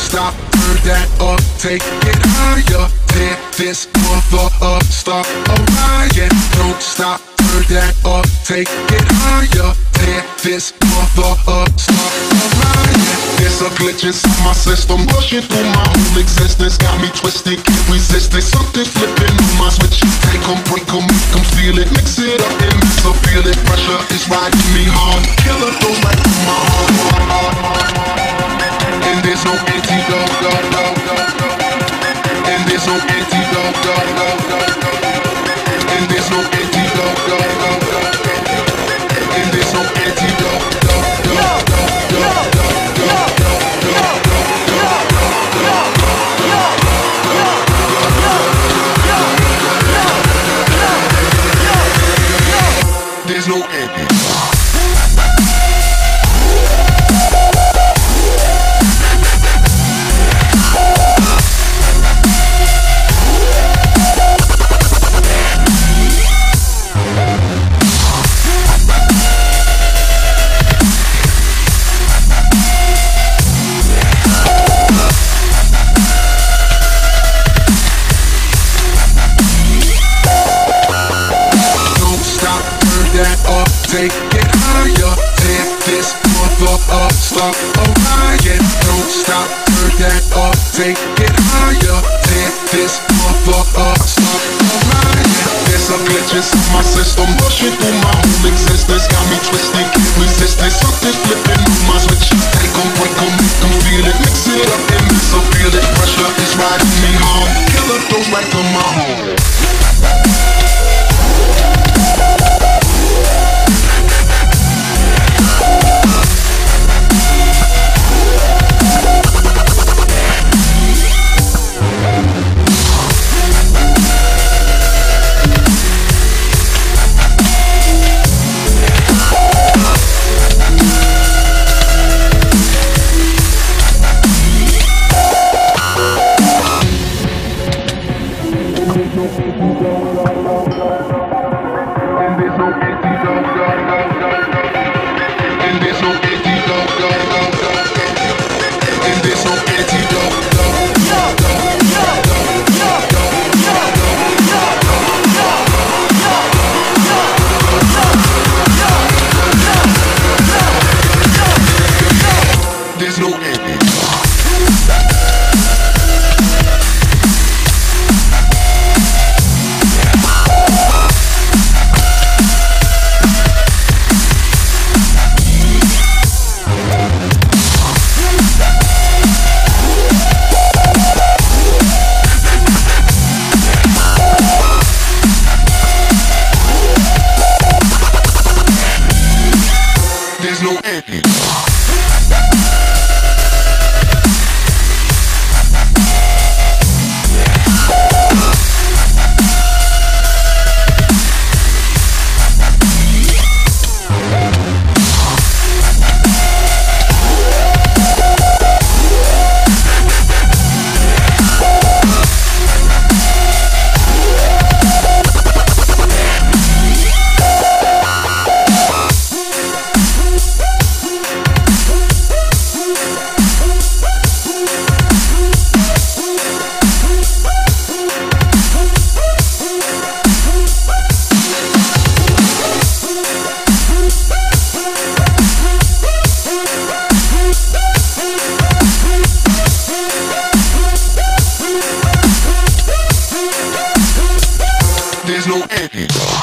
stop, turn that up, take it higher. Tear this mother up, start a riot. Don't stop, turn that up, take it higher. Tear this mother up, start a riot. There's a glitch inside my system, rushing through my whole existence. Got me twisted, can't resist it. Something flipping on my switch. Take 'em, break 'em, make 'em feel it. Mix it up and mix up, feel it. Pressure is riding me hard. Killer goes right through my heart. And there's no antidote, and there's no antidote, and there's no antidote, and there's no antidote. There's no antidote. Take it higher, tear this mother up, start a riot. Don't stop, turn that up, take it higher, tear this mother up, start a riot. There's a glitch inside my system, rushing through my whole existence. Got me twisted, can't resist it. Something flipping on my switch. Take 'em, break 'em, make 'em feel it. Mix it up and mix up, feel it. Pressure is riding me hard. Killer goes right through my heart. There's no antidote.